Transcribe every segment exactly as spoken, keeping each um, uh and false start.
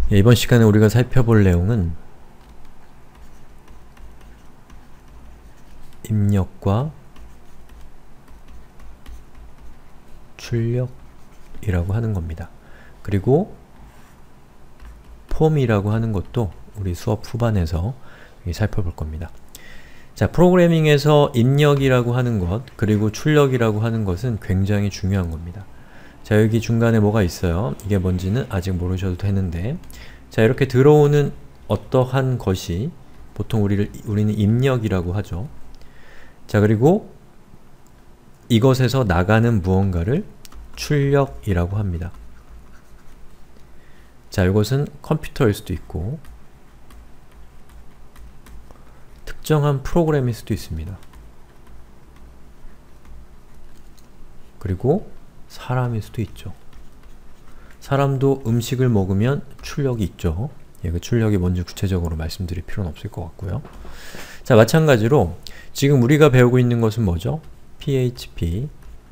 예, 이번 시간에 우리가 살펴볼 내용은 입력과 출력이라고 하는 겁니다. 그리고 폼이라고 하는 것도 우리 수업 후반에서 살펴볼 겁니다. 자, 프로그래밍에서 입력이라고 하는 것, 그리고 출력이라고 하는 것은 굉장히 중요한 겁니다. 자, 여기 중간에 뭐가 있어요. 이게 뭔지는 아직 모르셔도 되는데, 자, 이렇게 들어오는 어떠한 것이 보통 우리를, 우리는 입력이라고 하죠. 자, 그리고 이것에서 나가는 무언가를 출력이라고 합니다. 자, 이것은 컴퓨터일 수도 있고 특정한 프로그램일 수도 있습니다. 그리고 사람일 수도 있죠. 사람도 음식을 먹으면 출력이 있죠. 예, 그 출력이 뭔지 구체적으로 말씀드릴 필요는 없을 것 같고요. 자, 마찬가지로 지금 우리가 배우고 있는 것은 뭐죠? 피에이치피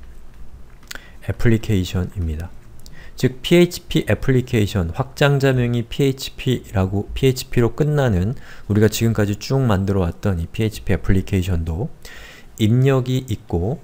애플리케이션입니다. 즉, 피에이치피 애플리케이션, 확장자명이 피에이치피라고, 피에이치피로 끝나는 우리가 지금까지 쭉 만들어 왔던 이 피에이치피 애플리케이션도 입력이 있고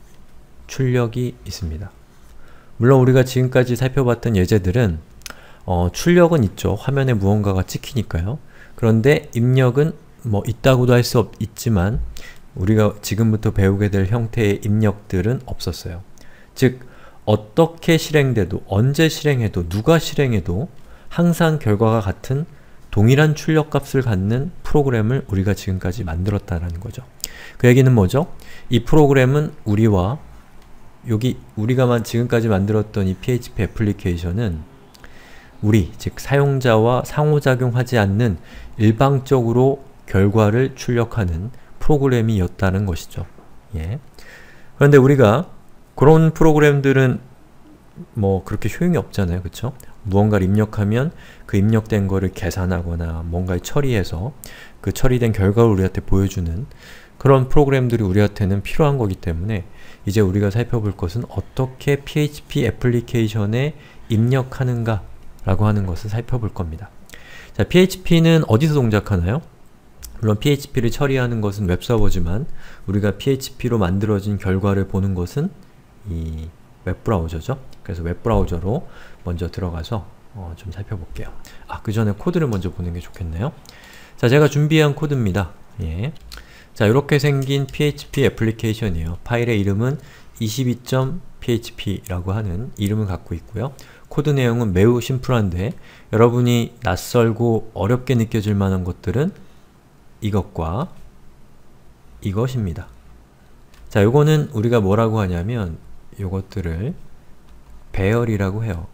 출력이 있습니다. 물론 우리가 지금까지 살펴봤던 예제들은 어, 출력은 있죠. 화면에 무언가가 찍히니까요. 그런데 입력은 뭐 있다고도 할 수 있지만 우리가 지금부터 배우게 될 형태의 입력들은 없었어요. 즉, 어떻게 실행돼도, 언제 실행해도, 누가 실행해도 항상 결과가 같은 동일한 출력값을 갖는 프로그램을 우리가 지금까지 만들었다는 거죠. 그 얘기는 뭐죠? 이 프로그램은 우리와 여기 우리가 지금까지 만들었던 이 피에이치피 애플리케이션은 우리, 즉 사용자와 상호작용하지 않는 일방적으로 결과를 출력하는 프로그램이었다는 것이죠. 예. 그런데 우리가 그런 프로그램들은 뭐 그렇게 효용이 없잖아요. 그쵸? 무언가를 입력하면 그 입력된 거를 계산하거나 뭔가를 처리해서 그 처리된 결과를 우리한테 보여주는 그런 프로그램들이 우리한테는 필요한 거기 때문에 이제 우리가 살펴볼 것은 어떻게 피에이치피 애플리케이션에 입력하는가 라고 하는 것을 살펴볼 겁니다. 자, 피에이치피는 어디서 동작하나요? 물론 피에이치피를 처리하는 것은 웹서버지만 우리가 피에이치피로 만들어진 결과를 보는 것은 이 웹브라우저죠. 그래서 웹브라우저로 먼저 들어가서 어, 좀 살펴볼게요. 아, 그 전에 코드를 먼저 보는 게 좋겠네요. 자, 제가 준비한 코드입니다. 예. 자, 이렇게 생긴 피에이치피 애플리케이션이에요. 파일의 이름은 이십이 점 피에이치피라고 하는 이름을 갖고 있고요. 코드 내용은 매우 심플한데 여러분이 낯설고 어렵게 느껴질 만한 것들은 이것과 이것입니다. 자, 요거는 우리가 뭐라고 하냐면 요것들을 배열이라고 해요.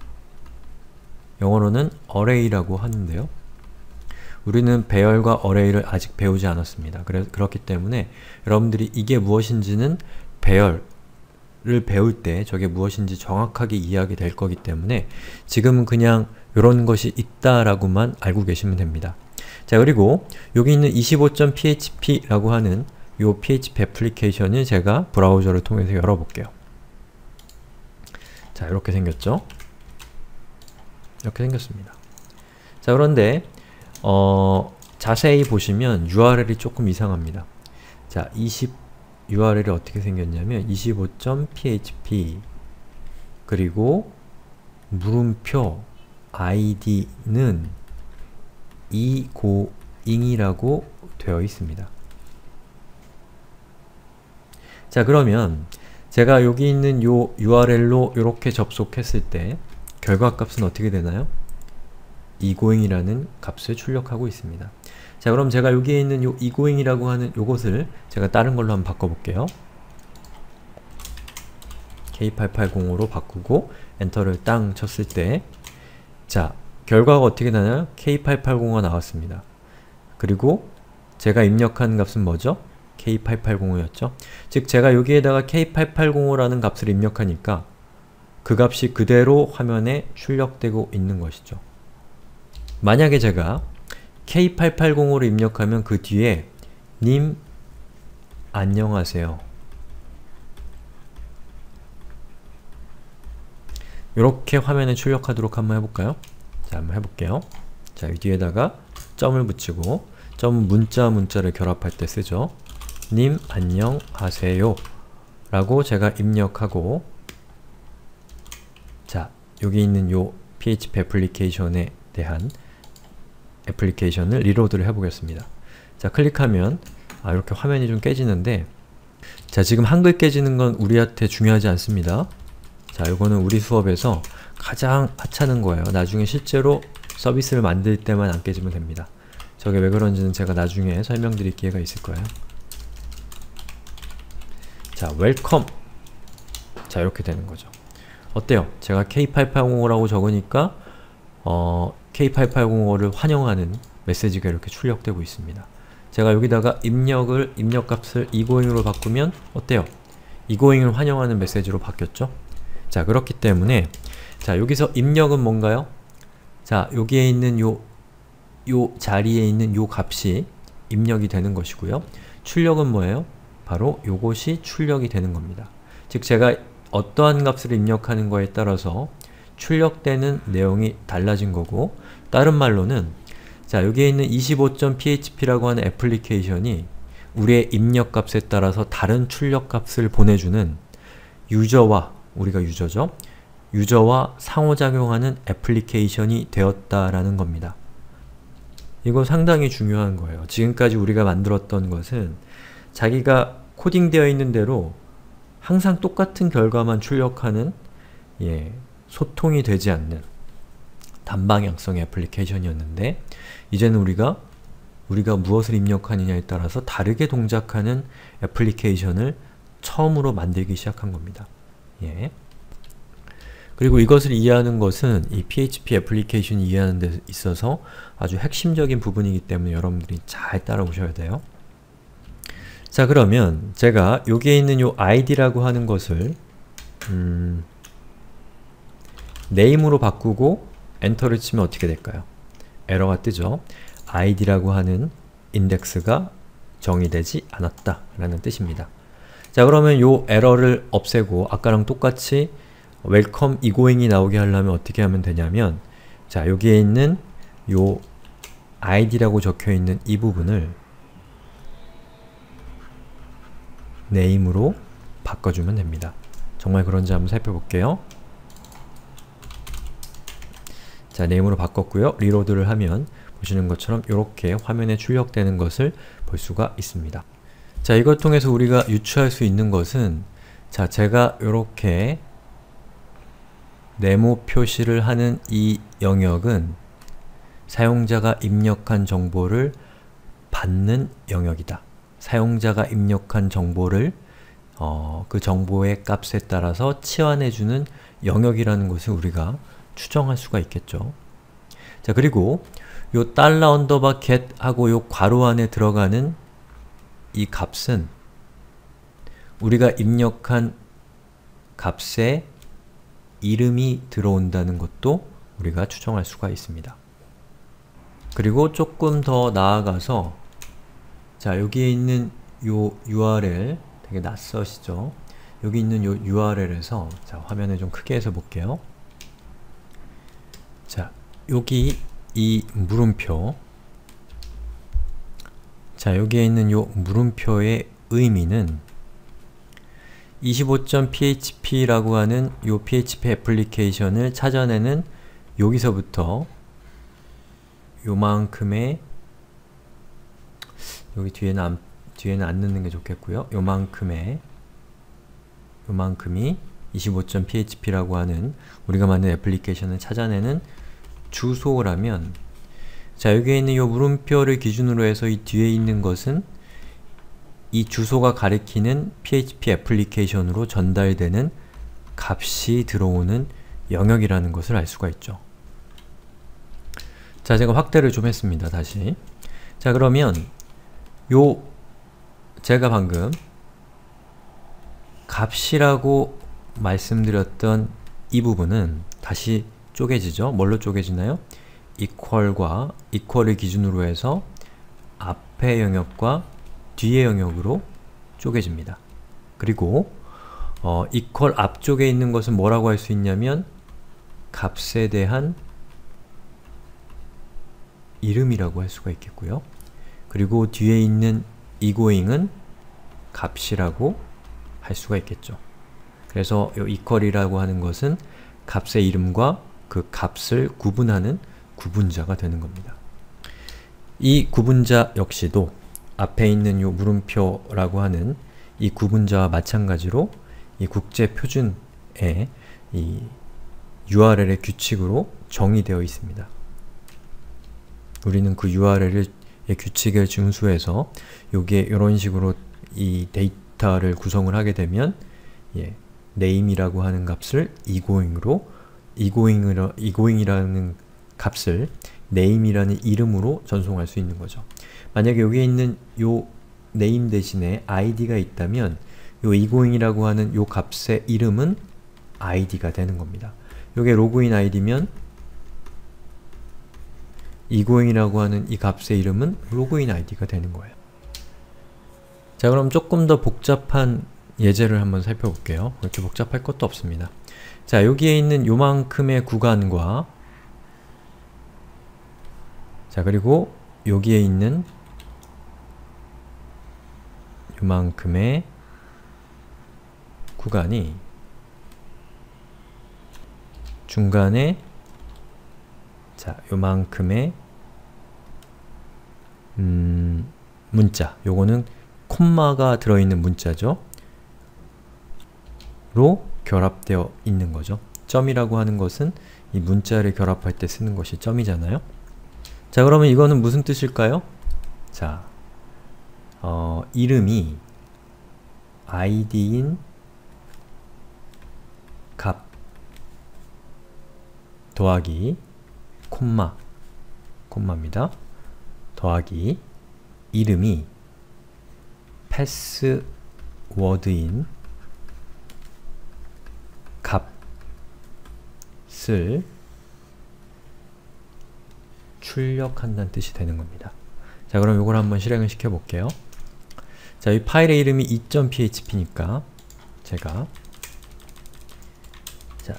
영어로는 array라고 하는데요. 우리는 배열과 array를 아직 배우지 않았습니다. 그래, 그렇기 때문에 여러분들이 이게 무엇인지는 배열을 배울 때 저게 무엇인지 정확하게 이해하게 될 거기 때문에 지금은 그냥 이런 것이 있다라고만 알고 계시면 됩니다. 자, 그리고 여기 있는 이십오 점 피에이치피라고 하는 요 피에이치피 애플리케이션을 제가 브라우저를 통해서 열어볼게요. 자, 이렇게 생겼죠? 이렇게 생겼습니다. 자, 그런데 어, 자세히 보시면 유알엘이 조금 이상합니다. 자, 이십 유알엘이 어떻게 생겼냐면 이십오 점 피에이치피 그리고 물음표 아이디는 이고잉이라고 되어 있습니다. 자, 그러면 제가 여기 있는 요 유알엘로 이렇게 접속했을 때 결과값은 어떻게 되나요? 이고잉이라는 값을 출력하고 있습니다. 자, 그럼 제가 여기에 있는 요 이고잉이라고 하는 요것을 제가 다른 걸로 한번 바꿔볼게요. 케이 팔팔공오로 바꾸고 엔터를 땅 쳤을 때 자, 결과가 어떻게 나나요? 케이 팔팔공오가 나왔습니다. 그리고 제가 입력한 값은 뭐죠? 케이 팔팔공오였죠? 즉, 제가 여기에다가 케이 팔팔공오라는 값을 입력하니까 그 값이 그대로 화면에 출력되고 있는 것이죠. 만약에 제가 케이 팔팔공오를 입력하면 그 뒤에 님 안녕하세요 이렇게 화면에 출력하도록 한번 해볼까요? 자, 한번 해볼게요. 자, 이 뒤에다가 점을 붙이고, 점은 문자 문자를 결합할 때 쓰죠. 님 안녕하세요 라고 제가 입력하고, 자, 여기 있는 요 피에이치피 애플리케이션에 대한 애플리케이션을 리로드를 해보겠습니다. 자, 클릭하면 아, 이렇게 화면이 좀 깨지는데, 자, 지금 한글 깨지는 건 우리한테 중요하지 않습니다. 자, 이거는 우리 수업에서 가장 하찮은 거예요. 나중에 실제로 서비스를 만들 때만 안 깨지면 됩니다. 저게 왜 그런지는 제가 나중에 설명드릴 기회가 있을 거예요. 자, 웰컴! 자, 이렇게 되는 거죠. 어때요? 제가 케이 팔팔공오라고 적으니까 어, 케이 팔팔공오를 환영하는 메시지가 이렇게 출력되고 있습니다. 제가 여기다가 입력을, 입력값을 이고잉으로 바꾸면 어때요? 이고잉을 환영하는 메시지로 바뀌었죠? 자, 그렇기 때문에 자, 여기서 입력은 뭔가요? 자, 여기에 있는 요, 요 자리에 있는 요 값이 입력이 되는 것이고요. 출력은 뭐예요? 바로 요것이 출력이 되는 겁니다. 즉, 제가 어떠한 값을 입력하는 거에 따라서 출력되는 내용이 달라진 거고, 다른 말로는 자, 여기에 있는 이십오 점 피에이치피라고 하는 애플리케이션이 우리의 입력값에 따라서 다른 출력값을 보내주는 유저와, 우리가 유저죠? 유저와 상호작용하는 애플리케이션이 되었다라는 겁니다. 이거 상당히 중요한 거예요. 지금까지 우리가 만들었던 것은 자기가 코딩되어 있는 대로 항상 똑같은 결과만 출력하는 예, 소통이 되지 않는 단방향성의 애플리케이션이었는데, 이제는 우리가 우리가 무엇을 입력하느냐에 따라서 다르게 동작하는 애플리케이션을 처음으로 만들기 시작한 겁니다. 예. 그리고 이것을 이해하는 것은 이 피에이치피 애플리케이션이 이해하는 데 있어서 아주 핵심적인 부분이기 때문에 여러분들이 잘 따라오셔야 돼요. 자, 그러면 제가 여기에 있는 요 아이디라고 하는 것을 음, name으로 바꾸고 엔터를 치면 어떻게 될까요? 에러가 뜨죠. 아이디라고 하는 인덱스가 정의되지 않았다 라는 뜻입니다. 자, 그러면 요 에러를 없애고 아까랑 똑같이 웰컴 이고잉이 나오게 하려면 어떻게 하면 되냐면, 자, 여기에 있는 요 아이디라고 적혀있는 이 부분을 name으로 바꿔주면 됩니다. 정말 그런지 한번 살펴볼게요. 자, name으로 바꿨고요. 리로드를 하면 보시는 것처럼 이렇게 화면에 출력되는 것을 볼 수가 있습니다. 자, 이걸 통해서 우리가 유추할 수 있는 것은, 자, 제가 이렇게 네모 표시를 하는 이 영역은 사용자가 입력한 정보를 받는 영역이다. 사용자가 입력한 정보를 어, 그 정보의 값에 따라서 치환해주는 영역이라는 것을 우리가 추정할 수가 있겠죠. 자, 그리고 요 달러 언더바 get 하고 요 괄호 안에 들어가는 이 값은 우리가 입력한 값에 이름이 들어온다는 것도 우리가 추정할 수가 있습니다. 그리고 조금 더 나아가서, 자, 여기에 있는 요 유알엘 되게 낯서시죠? 여기 있는 요 유알엘에서, 자, 화면을 좀 크게 해서 볼게요. 자, 여기 이 물음표, 자, 여기에 있는 요 물음표의 의미는 이십오 점 피에이치피라고 하는 요 피에이치피 애플리케이션을 찾아내는 여기서부터 요만큼의, 여기 뒤에는 안, 뒤에는 안 넣는 게 좋겠고요. 요만큼의, 요만큼이 이십오 점 피에이치피라고 하는 우리가 만든 애플리케이션을 찾아내는 주소라면, 자, 여기에 있는 요 물음표를 기준으로 해서 이 뒤에 있는 것은 이 주소가 가리키는 피에이치피 애플리케이션으로 전달되는 값이 들어오는 영역이라는 것을 알 수가 있죠. 자, 제가 확대를 좀 했습니다. 다시. 자, 그러면 요 제가 방금 값이라고 말씀드렸던 이 부분은 다시 쪼개지죠? 뭘로 쪼개지나요? equal과 equal을 기준으로 해서 앞의 영역과 뒤의 영역으로 쪼개집니다. 그리고 어, equal 앞쪽에 있는 것은 뭐라고 할 수 있냐면 값에 대한 이름이라고 할 수가 있겠고요. 그리고 뒤에 있는 egoing은 값이라고 할 수가 있겠죠. 그래서 이 equal이라고 하는 것은 값의 이름과 그 값을 구분하는 구분자가 되는 겁니다. 이 구분자 역시도 앞에 있는 요 물음표라고 하는 이 구분자와 마찬가지로 이 국제표준의 이 유알엘의 규칙으로 정의되어 있습니다. 우리는 그 유알엘의 규칙을 준수해서 요게 이런 식으로 이 데이터를 구성을 하게 되면 예, name이라고 하는 값을 egoing으로 egoing이라, egoing이라는 값을 name이라는 이름으로 전송할 수 있는 거죠. 만약에 여기에 있는 요 name 대신에 아이디가 있다면 요 egoing이라고 하는 요 값의 이름은 아이디가 되는 겁니다. 요게 로그인 아이디면 egoing이라고 하는 이 값의 이름은 로그인 아이디가 되는 거예요. 자, 그럼 조금 더 복잡한 예제를 한번 살펴볼게요. 그렇게 복잡할 것도 없습니다. 자, 여기에 있는 요만큼의 구간과 자, 그리고 여기에 있는 요만큼의 구간이 중간에 자, 요만큼의 음, 문자, 요거는 콤마가 들어있는 문자죠. 로 결합되어 있는 거죠. 점이라고 하는 것은 이 문자를 결합할 때 쓰는 것이 점이잖아요. 자, 그러면 이거는 무슨 뜻일까요? 자, 어, 이름이 아이디인 값 더하기 콤마, 콤마입니다. 더하기 이름이 패스워드인 값을 출력한다는 뜻이 되는 겁니다. 자, 그럼 이걸 한번 실행을 시켜볼게요. 자, 이 파일의 이름이 이.php니까 제가 자,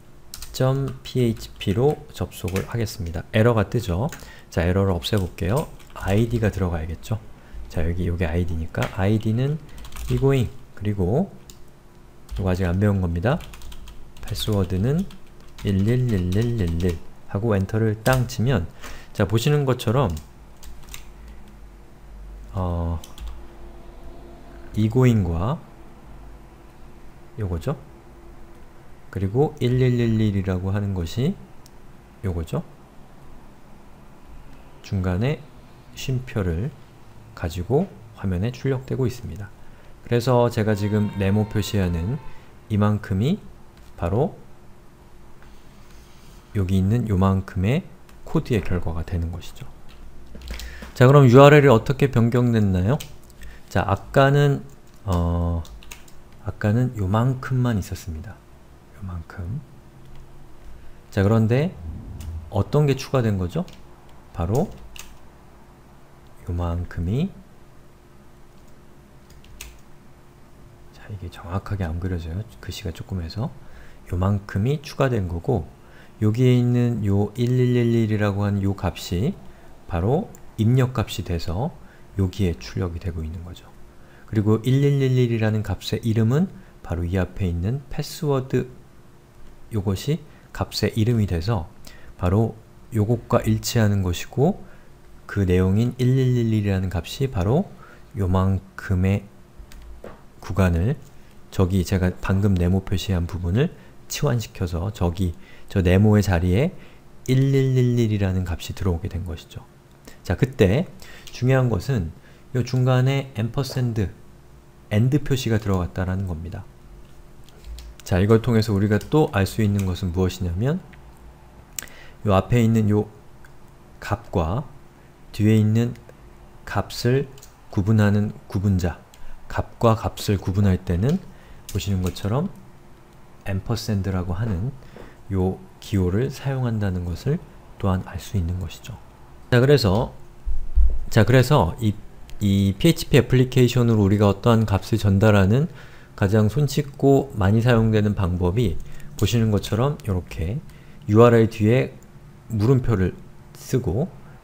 이.php로 접속을 하겠습니다. 에러가 뜨죠? 자, 에러를 없애볼게요. 아이디가 들어가야겠죠? 자, 여기 요게 아이디니까 아이디는 egoing 그리고 이거 아직 안 배운 겁니다. 패스워드는 일일일일일일 하고 엔터를 땅 치면 자, 보시는 것처럼 어, egoing과 요거죠? 그리고 일일일일이라고 하는 것이 요거죠? 중간에 쉼표를 가지고 화면에 출력되고 있습니다. 그래서 제가 지금 네모 표시하는 이만큼이 바로 여기 있는 요만큼의 코드의 결과가 되는 것이죠. 자, 그럼 유알엘이 어떻게 변경됐나요? 자, 아까는 어, 아까는 요만큼만 있었습니다. 요만큼. 자, 그런데 어떤 게 추가된 거죠? 바로 요만큼이 자, 이게 정확하게 안 그려져요. 글씨가 조금 해서 요만큼이 추가된 거고 여기에 있는 요 일일일일이라고 하는 요 값이 바로 입력값이 돼서 여기에 출력이 되고 있는 거죠. 그리고 일일일일이라는 값의 이름은 바로 이 앞에 있는 패스워드 요것이 값의 이름이 돼서 바로 요것과 일치하는 것이고 그 내용인 일일일일이라는 값이 바로 요만큼의 구간을 저기 제가 방금 네모 표시한 부분을 치환시켜서 저기 저 네모의 자리에 일일일일이라는 값이 들어오게 된 것이죠. 자, 그때 중요한 것은 요 중간에 앰퍼샌드, and 표시가 들어갔다라는 겁니다. 자, 이걸 통해서 우리가 또 알 수 있는 것은 무엇이냐면 요 앞에 있는 요 값과 뒤에 있는 값을 구분하는 구분자, 값과 값을 구분할 때는 보시는 것처럼 앰퍼샌드라고 하는 요 기호를 사용한다는 것을 또한 알 수 있는 것이죠. 자, 그래서 자 그래서 이, 이 피에이치피 애플리케이션으로 우리가 어떠한 값을 전달하는 가장 손쉽고 많이 사용되는 방법이 보시는 것처럼 이렇게 유알엘 뒤에 물음표를 쓰고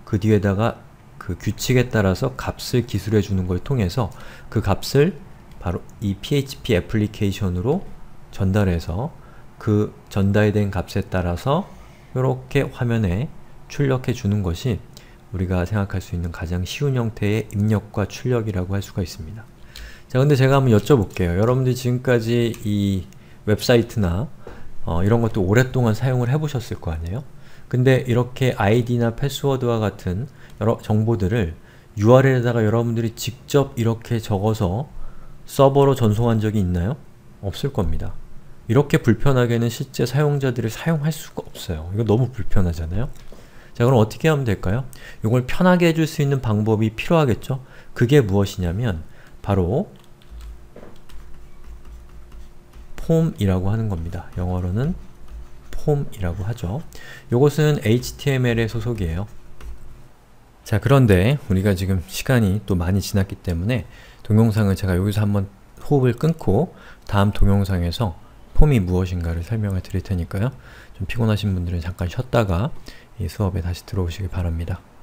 그 뒤에다가 그 규칙에 따라서 값을 기술해 주는 걸 통해서 그 값을 바로 이 피에이치피 애플리케이션으로 전달해서 그 전달된 값에 따라서 이렇게 화면에 출력해 주는 것이 우리가 생각할 수 있는 가장 쉬운 형태의 입력과 출력이라고 할 수가 있습니다. 자, 근데 제가 한번 여쭤볼게요. 여러분들이 지금까지 이 웹사이트나 어, 이런 것도 오랫동안 사용을 해보셨을 거 아니에요? 근데 이렇게 아이디나 패스워드와 같은 여러 정보들을 유알엘에다가 여러분들이 직접 이렇게 적어서 서버로 전송한 적이 있나요? 없을 겁니다. 이렇게 불편하게는 실제 사용자들이 사용할 수가 없어요. 이거 너무 불편하잖아요? 자, 그럼 어떻게 하면 될까요? 이걸 편하게 해줄 수 있는 방법이 필요하겠죠? 그게 무엇이냐면 바로 폼이라고 하는 겁니다. 영어로는 폼이라고 하죠. 요것은 에이치티엠엘의 소속이에요. 자, 그런데 우리가 지금 시간이 또 많이 지났기 때문에 동영상을 제가 여기서 한번 호흡을 끊고 다음 동영상에서 폼이 무엇인가를 설명을 드릴 테니까요. 좀 피곤하신 분들은 잠깐 쉬었다가 이 수업에 다시 들어오시길 바랍니다.